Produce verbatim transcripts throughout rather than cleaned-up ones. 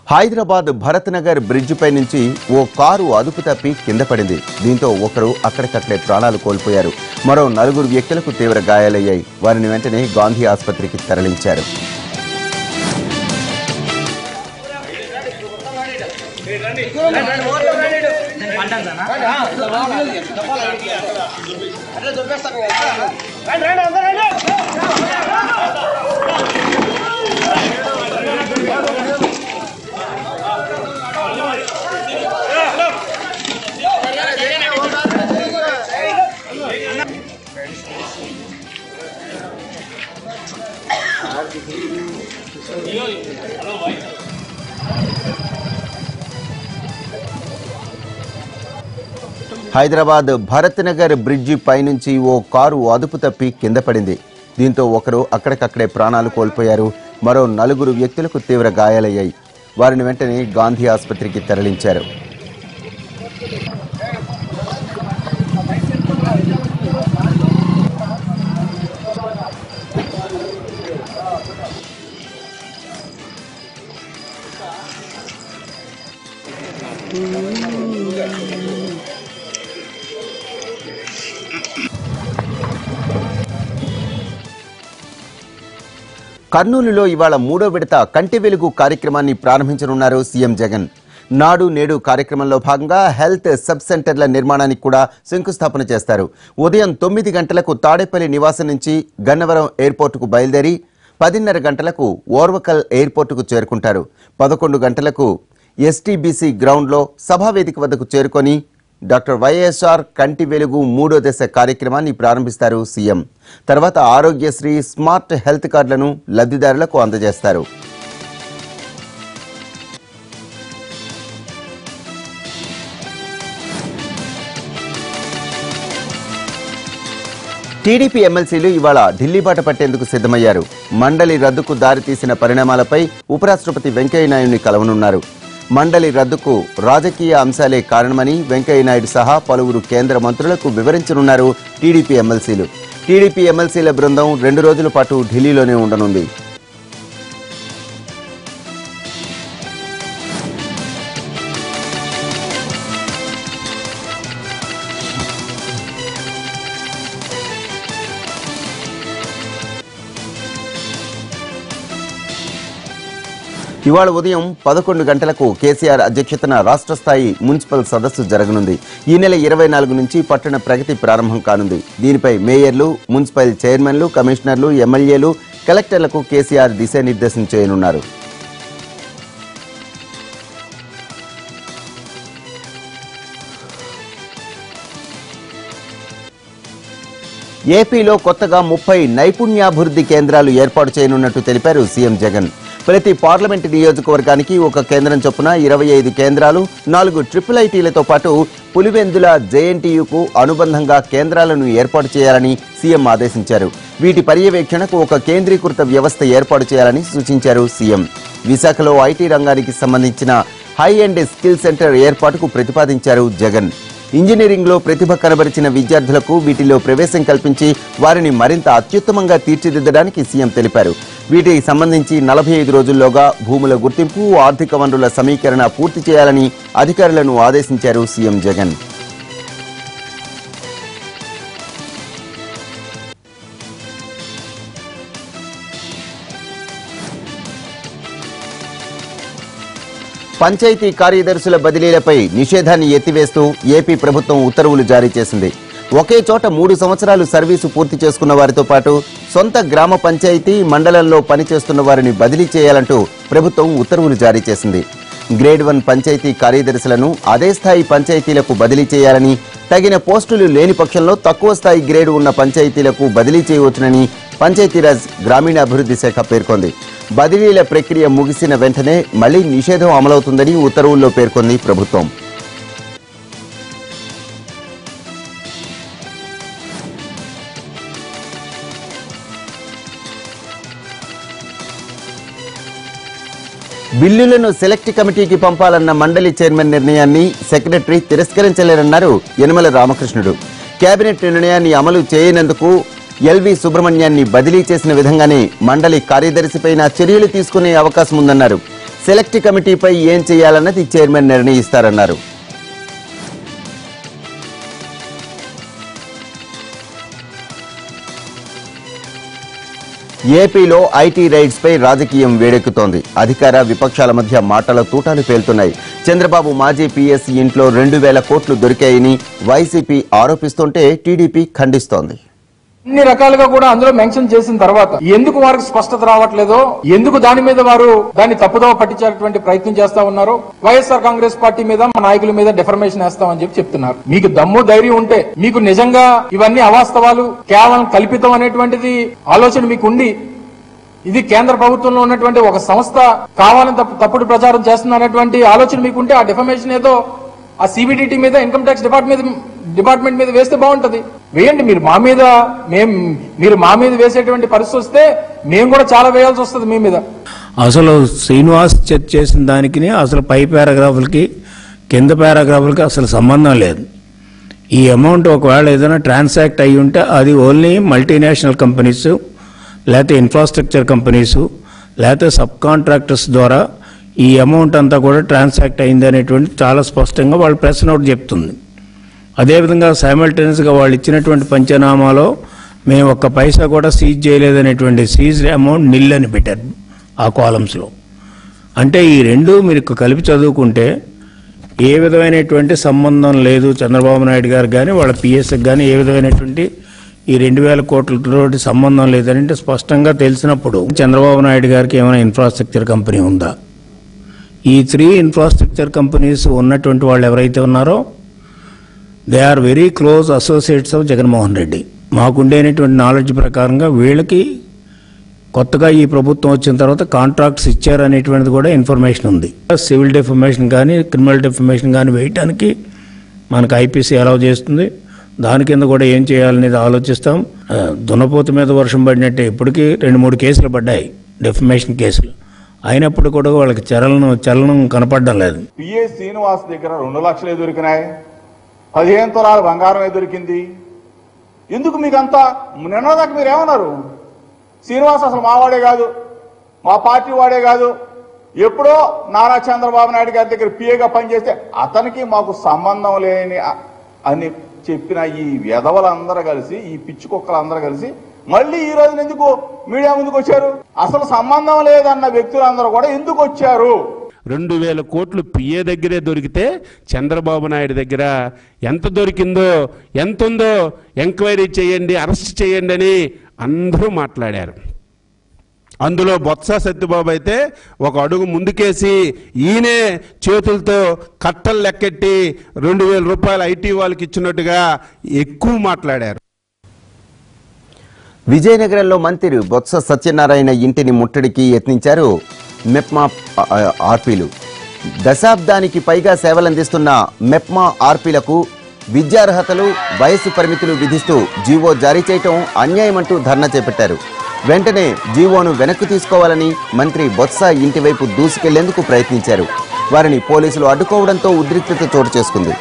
Hyderabad Bharat Nagar bridge పై నుంచి ఓ కారు అదుపు తప్పి కింద పడింది. దీంతో ఒకరు అక్కడికక్కడే ప్రాణాలు కోల్పోయారు. మరో నలుగురు వ్యక్తులకు తీవ్ర గాయాలయ్యాయి. వారిని వెంటనే గాంధీ ఆసుపత్రికి తరలించారు. హైదరాబాద్ భరత్ నగర్ బ్రిడ్జి పైనుంచి ఓ కారు అదుపు తప్పి కింద పడింది. దీంతో ఒకరు అక్కడికక్కడే ప్రాణాలు కోల్పోయారు. మరో నలుగురు వ్యక్తులకు తీవ్ర గాయాలయ్యాయి. వారిని వెంటనే గాంధీ ఆసుపత్రికి తరలించారు. కర్నూలులో ఇవాళ మూడో విడత కంటి వెలుగు కార్యక్రమాన్ని ప్రారంభించనున్నారు సీఎం జగన్. నాడు నేడు కార్యక్రమంలో భాగంగా హెల్త్ సబ్ సెంటర్ల నిర్మాణానికి కూడా శంకుస్థాపన చేస్తారు. ఉదయం తొమ్మిది గంటలకు తాడేపల్లి నివాసం నుంచి గన్నవరం ఎయిర్పోర్టుకు బయలుదేరి పదిన్నర గంటలకు ఓర్వకల్ ఎయిర్పోర్టుకు చేరుకుంటారు. పదకొండు గంటలకు ఎస్టీబీసీ గ్రౌండ్లో సభావేదిక వద్దకు చేరుకొని డాక్టర్ వైఎస్ఆర్ కంటి వెలుగు మూడో దశ కార్యక్రమాన్ని ప్రారంభిస్తారు సీఎం. తర్వాత ఆరోగ్యశ్రీ స్మార్ట్ హెల్త్ కార్డులను లబ్ధిదారులకు అందజేస్తారు. టీడీపీ ఎమ్మెల్సీలు ఇవాళ ఢిల్లీ బాట పట్టేందుకు సిద్ధమయ్యారు. మండలి రద్దుకు దారితీసిన పరిణామాలపై ఉపరాష్ట్రపతి వెంకయ్యనాయుడిని కలవనున్నారు. మండలి రద్దుకు రాజకీయ అంశాలే కారణమని వెంకయ్యనాయుడు సహా పలువురు కేంద్ర మంత్రులకు వివరించనున్నారు టీడీపీ ఎమ్మెల్సీలు. టీడీపీ ఎమ్మెల్సీల బృందం రెండు రోజుల పాటు ఢిల్లీలోనే ఉండనుంది. ఇవాళ ఉదయం పదకొండు గంటలకు కేసీఆర్ అధ్యక్షతన రాష్ట్ర స్థాయి మున్సిపల్ సదస్సు జరగనుంది. ఈ నెల ఇరవై నాలుగు నుంచి పట్టణ ప్రగతి ప్రారంభం కానుంది. దీనిపై మేయర్లు, మున్సిపల్ చైర్మన్లు, కమిషనర్లు, ఎమ్మెల్యేలు, కలెక్టర్లకు కేసీఆర్ దిశానిర్దేశం చేయనున్నారు. ఏపీలో కొత్తగా ముప్పై నైపుణ్యాభివృద్ధి కేంద్రాలు ఏర్పాటు చేయనున్నట్టు తెలిపారు సీఎం జగన్. ప్రతి పార్లమెంటు నియోజకవర్గానికి ఒక కేంద్రం చొప్పున ఇరవై ఐదు కేంద్రాలు, నాలుగు ట్రిపుల్ ఐటీలతో పాటు పులివెందుల జేఎన్టీయూకు అనుబంధంగా కేంద్రాలను ఏర్పాటు చేయాలని సీఎం ఆదేశించారు. వీటి పర్యవేక్షణకు ఒక కేంద్రీకృత వ్యవస్థ ఏర్పాటు చేయాలని సూచించారు సీఎం. విశాఖలో ఐటీ రంగానికి సంబంధించిన హై అండ్ స్కిల్ సెంటర్ ఏర్పాటుకు ప్రతిపాదించారు జగన్. ఇంజనీరింగ్లో ప్రతిభ కనబరిచిన విద్యార్థులకు వీటిలో ప్రవేశం కల్పించి వారిని మరింత అత్యుత్తమంగా తీర్చిదిద్దడానికి సీఎం తెలిపారు. వీటికి సంబంధించి నలభై ఐదు రోజుల్లోగా భూముల గుర్తింపు, ఆర్థిక వనరుల సమీకరణ పూర్తి చేయాలని అధికారులను ఆదేశించారు సీఎం జగన్. పంచాయతీ కార్యదర్శుల బదిలీలపై నిషేధాన్ని ఎత్తివేస్తూ ఏపీ ప్రభుత్వం ఉత్తర్వులు జారీ చేసింది. ఒకే చోట మూడు సంవత్సరాలు సర్వీసు పూర్తి చేసుకున్న వారితో పాటు సొంత గ్రామ పంచాయతీ, మండలంలో పనిచేస్తున్న వారిని బదిలీ చేయాలంటూ ప్రభుత్వం ఉత్తర్వులు జారీ చేసింది. గ్రేడ్ వన్ పంచాయతీ కార్యదర్శులను అదే స్థాయి పంచాయతీలకు బదిలీ చేయాలని, తగిన పోస్టులు లేని పక్షంలో తక్కువ స్థాయి గ్రేడ్ ఉన్న పంచాయతీలకు బదిలీ చేయవచ్చునని పంచాయతీరాజ్ గ్రామీణాభివృద్ధి శాఖ పేర్కొంది. బదిలీల ప్రక్రియ ముగిసిన వెంటనే మళ్లీ నిషేధం అమలవుతుందని ఉత్తర్వుల్లో పేర్కొంది ప్రభుత్వం. బిల్లులను సెలెక్ట్ కమిటీకి పంపాలన్న మండలి చైర్మన్ నిర్ణయాన్ని సెక్రటరీ తిరస్కరించలేరన్నారు యనమల రామకృష్ణుడు. కేబినెట్ నిర్ణయాన్ని అమలు చేయనందుకు ఎల్వి సుబ్రహ్మణ్యాన్ని బదిలీ చేసిన విధంగానే మండలి కార్యదర్శిపైన చర్యలు తీసుకునే అవకాశం ఉందన్నారు. సెలెక్ట్ కమిటీపై ఏం చేయాలన్నది చైర్మన్ నిర్ణయిస్తారన్నారు. ఏపీలో ఐటీ రైడ్స్ పై రాజకీయం వేడెక్కుతోంది. అధికార విపక్షాల మధ్య మాటల తూటాలు పేలుతున్నాయి. చంద్రబాబు మాజీ పీఎస్ ఇంట్లో రెండు వేల కోట్లు దొరికాయని వైసీపీ ఆరోపిస్తుంటే టీడీపీ ఖండిస్తోంది. అన్ని రకాలుగా కూడా అందులో మెన్షన్ చేసిన తర్వాత ఎందుకు వారికి స్పష్టత రావట్లేదో, ఎందుకు దాని మీద వారు దాన్ని తప్పుదోవ పట్టించేటువంటి ప్రయత్నం చేస్తా ఉన్నారు. వైఎస్ఆర్ కాంగ్రెస్ పార్టీ మీద మా నాయకుల మీద డిఫర్మేషన్ వేస్తామని చెప్పి చెప్తున్నారు. మీకు దమ్ము ధైర్యం ఉంటే, మీకు నిజంగా ఇవన్నీ అవాస్తవాలు కేవలం కల్పితం అనేటువంటిది ఆలోచన మీకు ఉండి, ఇది కేంద్ర ప్రభుత్వంలో ఉన్నటువంటి ఒక సంస్థ కావాలని తప్పుడు ప్రచారం చేస్తుంది అనేటువంటి ఆలోచన మీకుంటే ఆ డిఫర్మేషన్ ఏదో ఆ సిబిడిటీ మీద, ఇన్కమ్ ట్యాక్స్ డిపార్ట్మెంట్ డిపార్ట్మెంట్ మీద వేస్తే బాగుంటది. వేయండి. మీరు మా మీద మేము మీరు మా మీద వేసేటువంటి పరిస్థితి వస్తే మేము కూడా చాలా వేయాల్సి వస్తుంది మీ మీద. అసలు శ్రీనివాస్ చర్చ చేసిన దానికి అసలు పై పారాగ్రాఫ్లకి కింద పారాగ్రాఫ్లకి అసలు సంబంధం లేదు. ఈ అమౌంట్ ఒకవేళ ఏదైనా ట్రాన్సాక్ట్ అయ్యి ఉంటే అది ఓన్లీ మల్టీనేషనల్ కంపెనీస్, లేకపోతే ఇన్ఫ్రాస్ట్రక్చర్ కంపెనీసు, లేకపోతే సబ్ కాంట్రాక్టర్స్ ద్వారా ఈ అమౌంట్ అంతా కూడా ట్రాన్సాక్ట్ అయింది అనేటువంటి చాలా స్పష్టంగా వాళ్ళ ప్రెస్ నోట్ చెప్తుంది. అదేవిధంగా సైమల్టేనియస్గా వాళ్ళు ఇచ్చినటువంటి పంచనామాలో మేము ఒక్క పైసా కూడా సీజ్ చేయలేదనేటువంటి సీజ్ అమౌంట్ నిల్ అని పెట్టారు ఆ కాలమ్స్లో. అంటే ఈ రెండు మీరు కలిపి చదువుకుంటే ఏ విధమైనటువంటి సంబంధం లేదు చంద్రబాబు నాయుడు గారు కానీ వాళ్ళ పిఎస్కి కానీ ఏ విధమైనటువంటి ఈ రెండు వేల కోట్లతోటి సంబంధం లేదంటే స్పష్టంగా తెలిసినప్పుడు చంద్రబాబు నాయుడు గారికి ఏమైనా ఇన్ఫ్రాస్ట్రక్చర్ కంపెనీ ఉందా? ఈ త్రీ ఇన్ఫ్రాస్ట్రక్చర్ కంపెనీస్ ఉన్నటువంటి వాళ్ళు ఎవరైతే ఉన్నారో they are very close associates of Jaganmohan Reddy. మాకుండేటువంటి నాలెడ్జ్ ప్రకారంగా వీళ్ళకి కొత్తగా ఈ ప్రభుత్వం వచ్చిన తర్వాత కాంట్రాక్ట్స్ ఇచ్చారనేటువంటిది కూడా ఇన్ఫర్మేషన్ ఉంది. సివిల్ డిఫర్మేషన్ కానీ క్రిమినల్ డిఫర్మేషన్ కానీ వేయటానికి మనకు ఐపీసీ అలౌ చేస్తుంది. దాని కింద కూడా ఏం చేయాలనేది ఆలోచిస్తాం. దున్నపోతు మీద వర్షం పడినట్టే ఇప్పటికీ రెండు మూడు కేసులు పడ్డాయి, డెఫమేషన్ కేసులు. అయినప్పుడు కూడా వాళ్ళకి చలనం చలనం కనపడడం లేదు. పిఏ శ్రీనివాస్ దగ్గర రెండు లక్షలే దొరికినాయి, పదిహేను తులాల బంగారమే దొరికింది. ఎందుకు మీకంతా? నిన్నదాకా మీరు ఏమన్నారు? శ్రీనివాస్ అసలు మావాడే కాదు, మా పార్టీ వాడే కాదు, ఎప్పుడో నారా చంద్రబాబు నాయుడు గారి దగ్గర పిఏగా పనిచేస్తే అతనికి మాకు సంబంధం లేని అని చెప్పిన ఈ వెధవలందరూ కలిసి, ఈ పిచ్చి కుక్కలందరూ కలిసి మళ్ళీ ఈ రోజున ఎందుకు మీడియా ముందుకు వచ్చారు? అసలు సంబంధం లేదన్న వ్యక్తులందరూ కూడా ఎందుకు వచ్చారు? రెండు వేల కోట్లు పిఏ దగ్గరే దొరికితే చంద్రబాబు నాయుడు దగ్గర ఎంత దొరికిందో, ఎంత ఉందో ఎంక్వైరీ చేయండి, అరెస్ట్ చేయండి అని అందరూ మాట్లాడారు. అందులో బొత్స సత్యబాబు అయితే ఒక అడుగు ముందుకేసి ఈయనే చేతులతో కట్టలు లెక్కెట్టి రెండు వేల రూపాయలు ఐటీ వాళ్ళకి ఇచ్చినట్టుగా ఎక్కువ మాట్లాడారు. విజయనగరంలో మంత్రి బొత్స సత్యనారాయణ ఇంటిని ముట్టడికి యత్నించారు మెప్మా ఆర్పీలు. దశాబ్దానికి పైగా సేవలందిస్తున్న మెప్మా ఆర్పీలకు విద్యార్హతలు, వయసు పరిమితులు విధిస్తూ జీవో జారీ చేయటం అన్యాయమంటూ ధర్నా చేపట్టారు. వెంటనే జీవోను వెనక్కు తీసుకోవాలని మంత్రి బొత్స ఇంటి వైపు దూసుకెళ్లేందుకు ప్రయత్నించారు. వారిని పోలీసులు అడ్డుకోవడంతో ఉద్రిక్తత చోటు చేసుకుంది.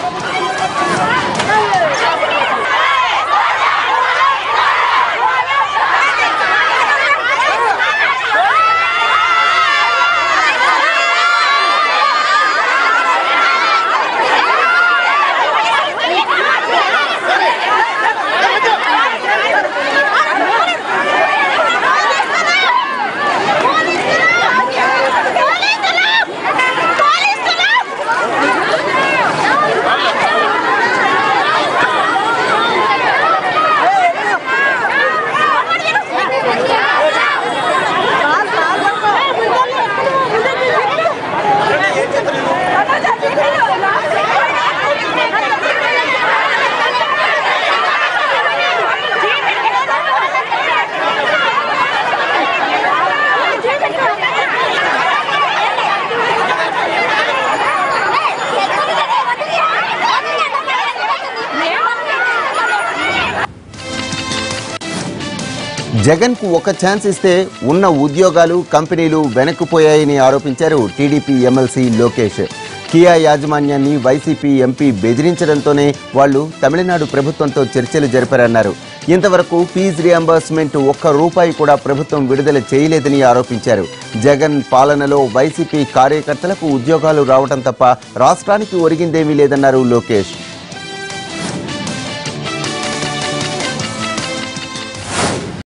జగన్ కు ఒక ఛాన్స్ ఇస్తే ఉన్న ఉద్యోగాలు, కంపెనీలు వెనక్కిపోయాయని ఆరోపించారు టీడీపీ ఎమ్మెల్సీ లోకేష్. కియా యాజమాన్యాన్ని వైసీపీ ఎంపీ బెదిరించడంతోనే వాళ్లు తమిళనాడు ప్రభుత్వంతో చర్చలు జరిపారన్నారు. ఇంతవరకు ఫీజు రియంబర్స్మెంట్ ఒక్క రూపాయి కూడా ప్రభుత్వం విడుదల చేయలేదని ఆరోపించారు. జగన్ పాలనలో వైసీపీ కార్యకర్తలకు ఉద్యోగాలు రావడం తప్ప రాష్ట్రానికి ఒరిగిందేమీ లేదన్నారు లోకేష్.